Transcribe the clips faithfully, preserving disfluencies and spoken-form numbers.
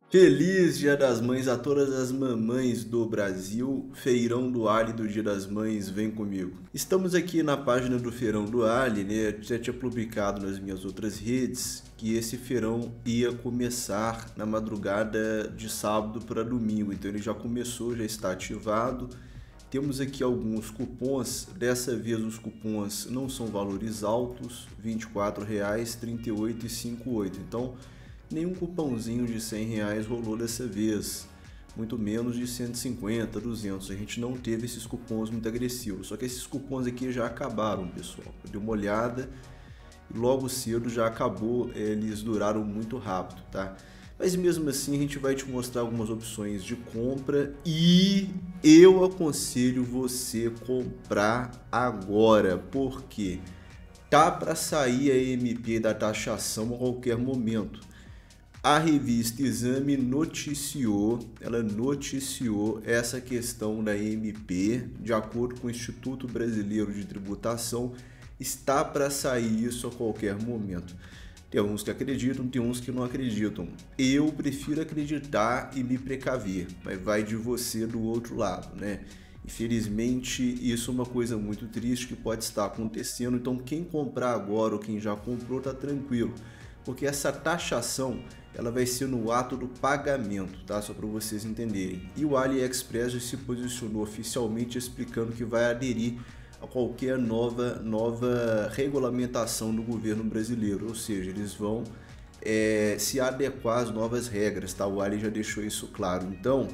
Feliz Dia das Mães a todas as mamães do Brasil. Feirão do Ali do Dia das Mães, vem comigo. Estamos aqui na página do Feirão do Ali, né? Eu já tinha publicado nas minhas outras redes que esse feirão ia começar na madrugada de sábado para domingo. Então ele já começou, já está ativado. Temos aqui alguns cupons. Dessa vez os cupons não são valores altos, vinte e quatro reais, trinta e oito reais e cinquenta e oito centavos. Então nenhum cupomzinho de cem reais rolou dessa vez, muito menos de cento e cinquenta, duzentos. A gente não teve esses cupons muito agressivos, só que esses cupons aqui já acabaram, pessoal. Eu dei uma olhada e logo cedo já acabou, eles duraram muito rápido, tá? Mas mesmo assim a gente vai te mostrar algumas opções de compra e eu aconselho você comprar agora, porque tá para sair a M P da taxação a qualquer momento. A revista Exame noticiou, ela noticiou essa questão da M P, de acordo com o Instituto Brasileiro de Tributação, está para sair isso a qualquer momento. Tem uns que acreditam, tem uns que não acreditam. Eu prefiro acreditar e me precaver, mas vai de você do outro lado, né? Infelizmente, isso é uma coisa muito triste que pode estar acontecendo, então quem comprar agora ou quem já comprou tá tranquilo, porque essa taxação ela vai ser no ato do pagamento, tá? Só para vocês entenderem. E o AliExpress já se posicionou oficialmente explicando que vai aderir a qualquer nova, nova regulamentação do governo brasileiro, ou seja, eles vão é, se adequar às novas regras, tá? O Ali já deixou isso claro. Então,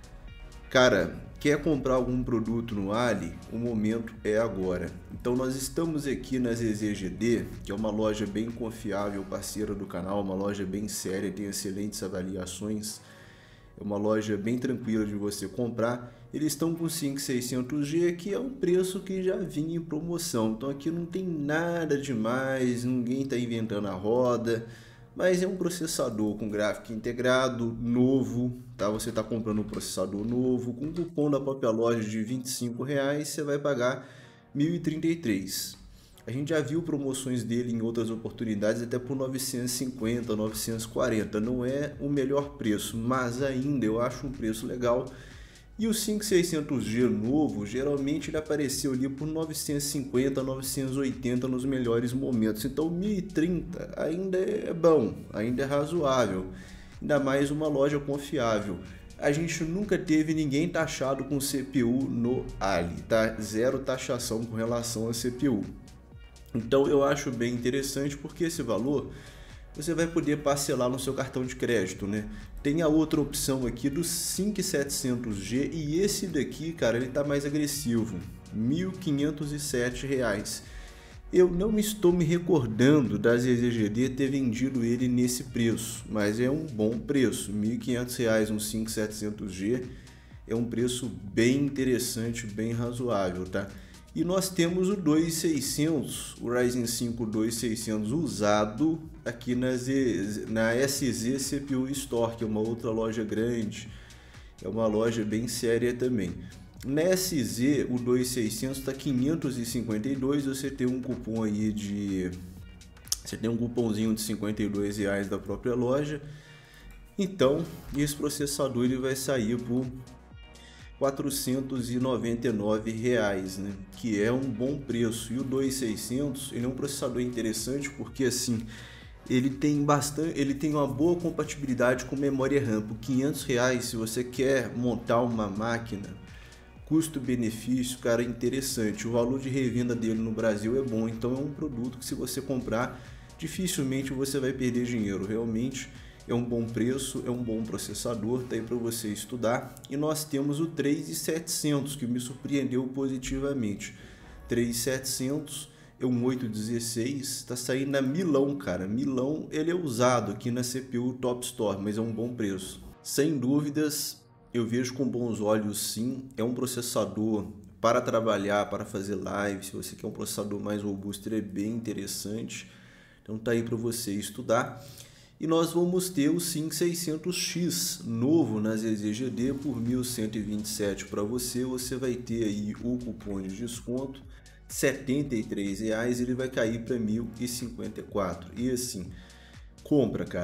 cara, quer comprar algum produto no Ali? O momento é agora. Então nós estamos aqui na Z Z G D, que é uma loja bem confiável, parceira do canal, uma loja bem séria, tem excelentes avaliações, é uma loja bem tranquila de você comprar. Eles estão com cinco mil e seiscentos G, que é um preço que já vinha em promoção. Então aqui não tem nada demais, ninguém está inventando a roda. Mas é um processador com gráfico integrado, novo, tá? Você está comprando um processador novo, com cupom da própria loja de vinte e cinco reais, você vai pagar mil e trinta e três. A gente já viu promoções dele em outras oportunidades até por novecentos e cinquenta, novecentos e quarenta. Não é o melhor preço, mas ainda eu acho um preço legal. E o cinco mil e seiscentos G novo, geralmente ele apareceu ali por novecentos e cinquenta, novecentos e oitenta nos melhores momentos. Então mil e trinta ainda é bom, ainda é razoável. Ainda mais uma loja confiável. A gente nunca teve ninguém taxado com C P U no Ali, tá? Zero taxação com relação a C P U. Então eu acho bem interessante porque esse valor você vai poder parcelar no seu cartão de crédito, né? Tem a outra opção aqui do cinco mil e setecentos G e esse daqui, cara, ele tá mais agressivo, mil quinhentos e sete reais. Eu não estou me recordando da Z Z G D ter vendido ele nesse preço, mas é um bom preço, mil e quinhentos reais um cinco mil e setecentos G é um preço bem interessante, bem razoável, tá? E nós temos o dois mil e seiscentos, o Ryzen cinco dois mil e seiscentos usado aqui na, Z, na S Z C P U Store, que é uma outra loja grande, é uma loja bem séria também. Na S Z, o dois mil e seiscentos está quinhentos e cinquenta e dois, você tem um cupom aí de... Você tem um cupomzinho de cinquenta e dois reais da própria loja. Então, esse processador ele vai sair por quatrocentos e noventa e nove reais, né? Que é um bom preço. E o dois mil e seiscentos ele é um processador interessante porque assim ele tem bastante, ele tem uma boa compatibilidade com memória RAM. Por quinhentos reais, se você quer montar uma máquina, custo-benefício, cara, é interessante. O valor de revenda dele no Brasil é bom, então é um produto que se você comprar, dificilmente você vai perder dinheiro. Realmente é um bom preço, é um bom processador, tá aí para você estudar. E nós temos o três mil e setecentos, que me surpreendeu positivamente. três mil e setecentos é um oito dezesseis, tá saindo na Milão, cara. Milão, ele é usado aqui na C P U Top Store, mas é um bom preço. Sem dúvidas, eu vejo com bons olhos sim. É um processador para trabalhar, para fazer live. Se você quer um processador mais robusto, ele é bem interessante. Então tá aí para você estudar. E nós vamos ter o cinco mil e seiscentos X novo na Z Z G D por mil cento e vinte e sete para você. Você vai ter aí o cupom de desconto, setenta e três reais, ele vai cair para mil e cinquenta e quatro. E assim, compra, cara.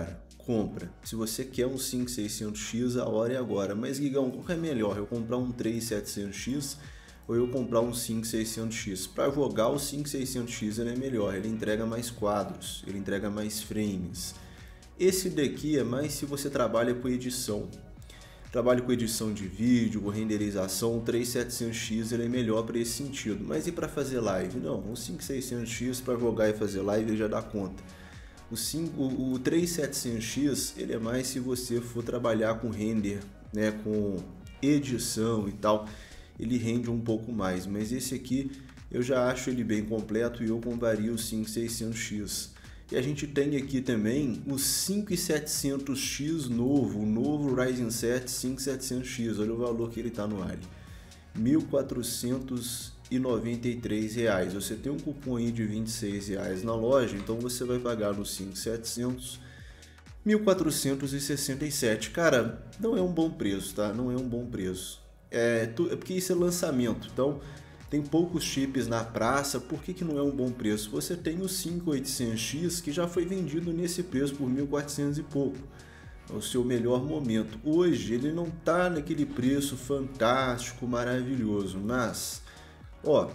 compra. Se você quer um cinco mil e seiscentos X, a hora é agora. Mas, Guigão, qual que é melhor? Eu comprar um três mil e setecentos X ou eu comprar um cinco mil e seiscentos X? Para jogar, o cinco mil e seiscentos X ele é melhor, ele entrega mais quadros, ele entrega mais frames. Esse daqui é mais se você trabalha com edição. Trabalho com edição de vídeo, com renderização, o três mil e setecentos X ele é melhor para esse sentido. Mas e para fazer live? Não, o cinco mil e seiscentos X para jogar e fazer live ele já dá conta. O, cinco, o, o três mil e setecentos X ele é mais se você for trabalhar com render, né, com edição e tal, ele rende um pouco mais. Mas esse aqui eu já acho ele bem completo e eu compraria o cinco mil e seiscentos X. E a gente tem aqui também o cinco mil e setecentos X novo, o novo Ryzen sete cinco mil e setecentos X. Olha o valor que ele está no Ali, mil quatrocentos e noventa e três reais. Você tem um cupom aí de vinte e seis reais na loja, então você vai pagar no cinco mil e setecentos mil quatrocentos e sessenta e sete. Cara, não é um bom preço, tá? Não é um bom preço. É, tu, é porque isso é lançamento, então tem poucos chips na praça. Por que que não é um bom preço? Você tem o cinco mil e oitocentos X que já foi vendido nesse preço por mil e quatrocentos e pouco. É o seu melhor momento. Hoje ele não está naquele preço fantástico, maravilhoso, mas ó,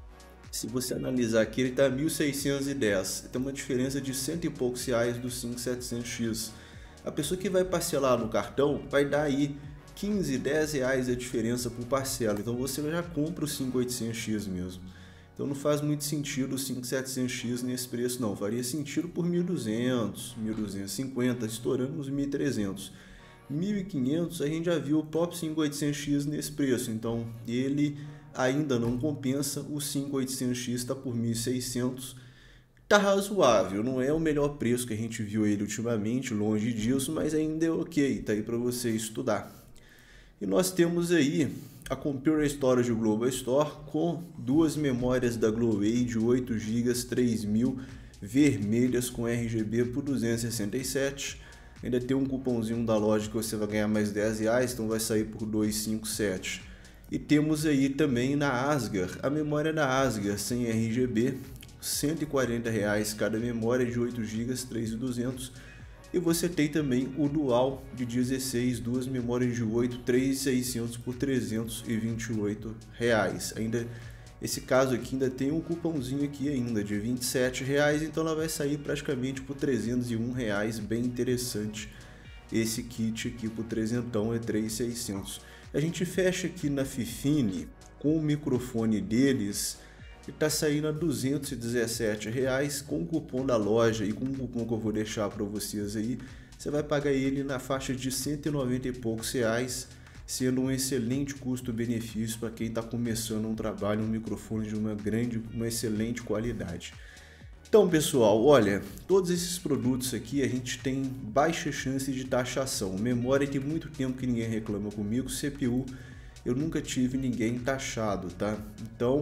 se você analisar aqui, ele está mil seiscentos e dez. Tem uma diferença de cento e poucos reais do cinco mil e setecentos X. A pessoa que vai parcelar no cartão vai dar aí quinze, dez reais a diferença por parcela. Então você já compra o cinco mil e oitocentos X mesmo. Então não faz muito sentido o cinco mil e setecentos X nesse preço não. Faria sentido por mil e duzentos, mil duzentos e cinquenta, estourando os mil e trezentos. mil e quinhentos a gente já viu o top cinco mil e oitocentos X nesse preço. Então ele ainda não compensa. O cinco mil e oitocentos X está por mil e seiscentos. Tá razoável, não é o melhor preço que a gente viu ele ultimamente, longe disso, mas ainda é ok, tá aí para você estudar. E nós temos aí a Computer Storage Global Store com duas memórias da Gloway de oito gigas, três mil, vermelhas com R G B por duzentos e sessenta e sete. Ainda tem um cupomzinho da loja que você vai ganhar mais dez reais, então vai sair por duzentos e cinquenta e sete. E temos aí também na Asgar, a memória da Asgar sem R G B, cento e quarenta reais cada memória de oito gigas, três mil e duzentos. E você tem também o Dual de dezesseis, duas memórias de oito, três mil e seiscentos por trezentos e vinte e oito reais. Ainda esse caso aqui ainda tem um cupomzinho aqui ainda de vinte e sete reais, então ela vai sair praticamente por trezentos e um reais, bem interessante. Esse kit aqui por trezentão é três mil e seiscentos. A gente fecha aqui na Fifine com o microfone deles. Ele está saindo a duzentos e dezessete reais com o cupom da loja e com o cupom que eu vou deixar para vocês aí. Você vai pagar ele na faixa de cento e noventa e poucos reais, sendo um excelente custo-benefício para quem está começando um trabalho, um microfone de uma grande, uma excelente qualidade. Então, pessoal, olha, todos esses produtos aqui a gente tem baixa chance de taxação. Memória tem muito tempo que ninguém reclama comigo, C P U eu nunca tive ninguém taxado, tá? Então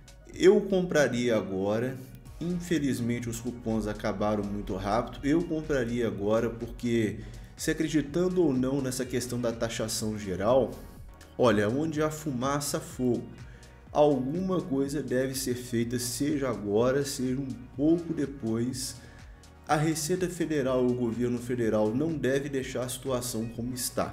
eu compraria agora, infelizmente os cupons acabaram muito rápido, eu compraria agora porque, se acreditando ou não nessa questão da taxação geral, olha, onde há fumaça, fogo, alguma coisa deve ser feita, seja agora, seja um pouco depois. A Receita Federal ou o governo federal não deve deixar a situação como está.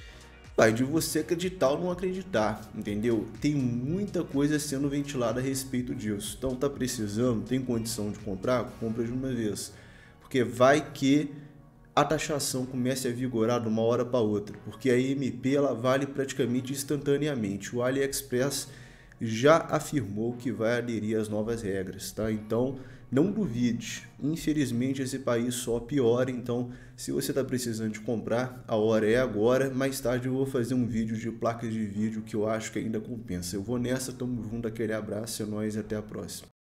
Vai de você acreditar ou não acreditar, entendeu? Tem muita coisa sendo ventilada a respeito disso. Então tá precisando, tem condição de comprar? Compra de uma vez. Porque vai que a taxação comece a vigorar de uma hora para outra. Porque a M P ela vale praticamente instantaneamente. O AliExpress já afirmou que vai aderir às novas regras, tá? Então não duvide. Infelizmente esse país só piora, então se você está precisando de comprar, a hora é agora. Mais tarde eu vou fazer um vídeo de placas de vídeo que eu acho que ainda compensa. Eu vou nessa, tamo junto, aquele abraço, é nóis e até a próxima.